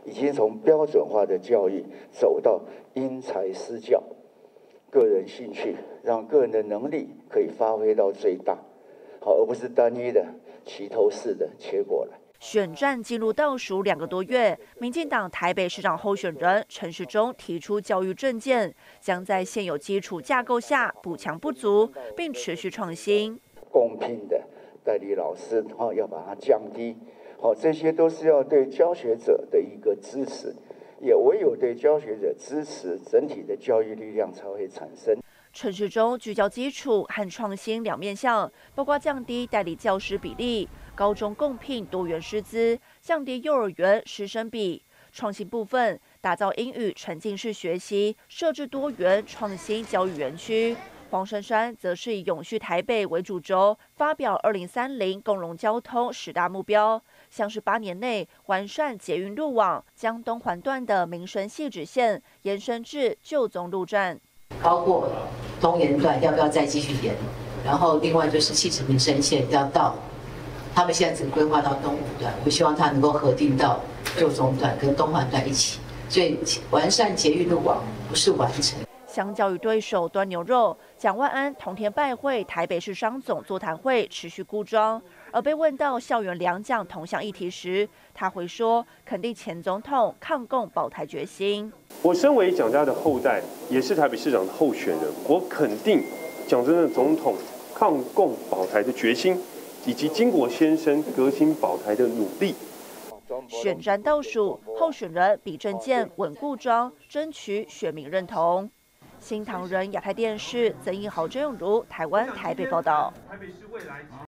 已经从标准化的教育走到因材施教，个人兴趣，让个人的能力可以发挥到最大，好，而不是单一的齐头式的结果了。 选战进入倒数2个多月，民进党台北市长候选人陈时中提出教育政见，将在现有基础架构下补强不足，并持续创新。 公平的代理老师，要把它降低，这些都是要对教学者的一个支持，也唯有对教学者支持，整体的教育力量才会产生。 陈时中聚焦基础和创新2面向，包括降低代理教师比例、高中共聘多元师资、降低幼儿园师生比。创新部分，打造英语沉浸式学习，设置多元创新教育园区。黄珊珊则是以永续台北为主轴，发表2030共融交通10大目标，像是8年内完善捷运路网，将东环段的民生汐止线延伸至旧总路站。 包括东延段要不要再继续延，然后另外就是汐止民生线要到，他们现在只规划到东5段，我希望它能够合并到旧总段跟东环段一起，所以完善捷运路网不是完成。 相较于对手端牛肉，蒋万安同天拜会台北市商总座谈会，持续孤庄。而被问到校园2蒋同向议题时，他回说肯定前总统抗共保台决心。 我身为蒋家的后代，也是台北市长的候选人，我肯定蒋中正总统抗共保台的决心，以及金国先生革新保台的努力。 选战倒数，候选人比政见稳固庄，争取选民认同。新唐人亚太电视曾义豪、郑永如台湾台北报道。